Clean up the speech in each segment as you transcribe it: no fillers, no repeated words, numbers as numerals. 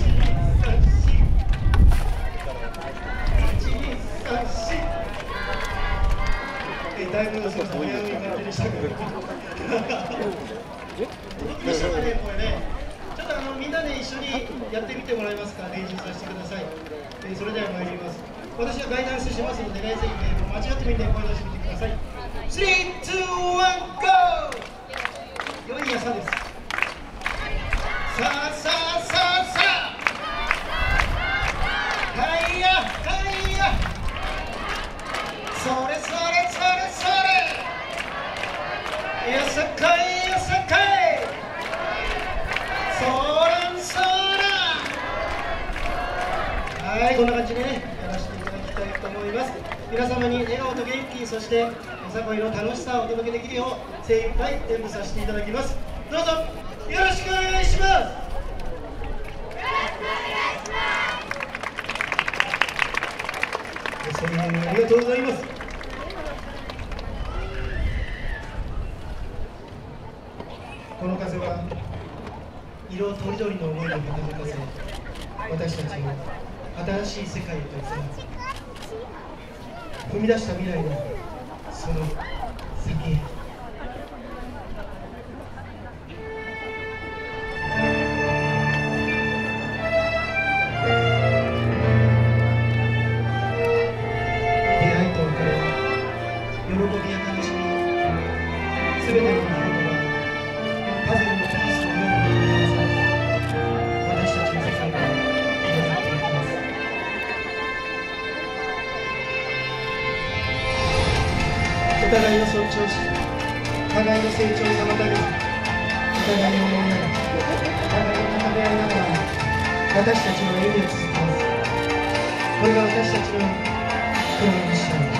だいぶそうですね、早い感じでしたけど。どうでしたかね、これね。ちょっとみんなで一緒にやってみてもらえますか、練習させてください。それでは参ります。私がガイダンスしますのでね、ぜひね、間違ってみて声出してみてください。3、2、1、GO！ 4位やさです。さあさあさあさあ。はいやはいや。それそれそれそれ。よさかいよさかい。そらんそら。はい、こんな感じでね、やらせていただきたいと思います。皆様に笑顔と元気、そしてよさこいの楽しさをお届けできるよう精一杯演舞させていただきます。どうぞよろしくお願いします。ありがとうございます。この風は色とりどりの思いをはためかせ、私たちを新しい世界へと誘う。踏み出した未来のその先へ。すべての人々がパズルのピースのように組み合わされ、私たちの世界が広がっていきます。お互いを尊重し、互いの成長を妨げず、お互いを思いながら、お互いを高め合いながら、私たちの歩みを続けます。これが私たちのプロのミッションです。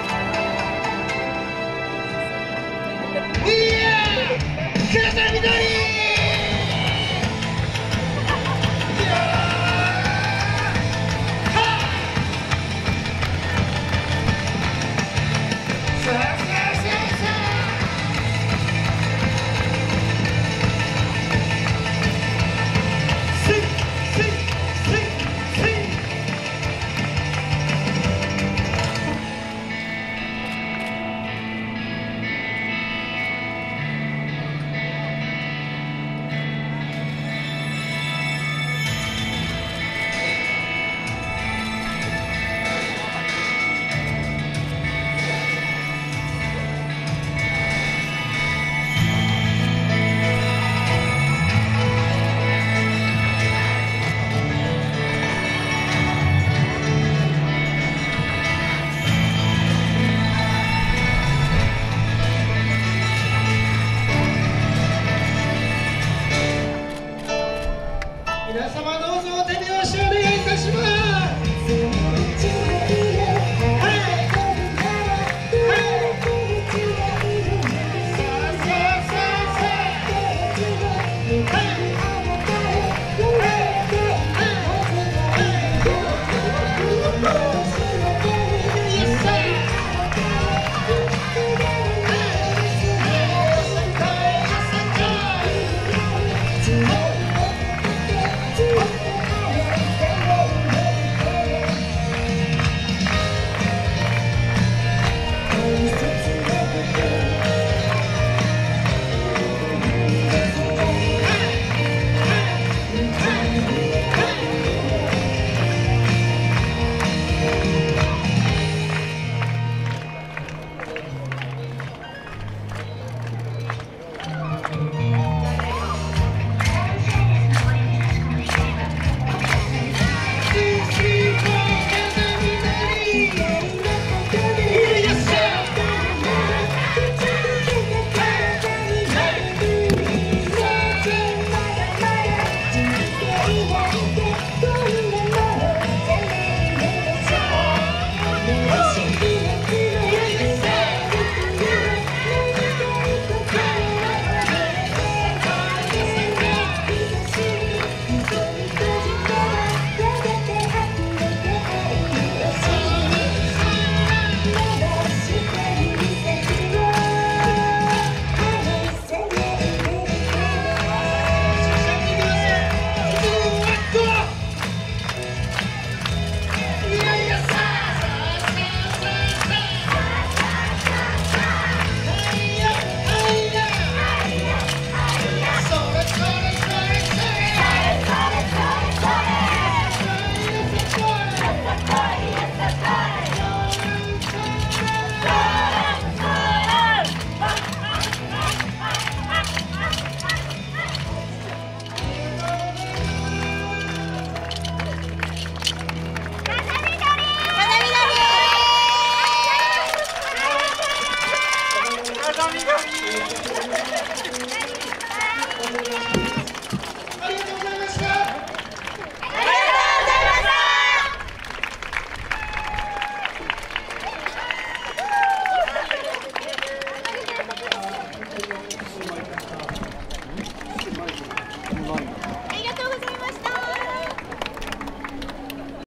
風緑！ 会場にお参りいたします。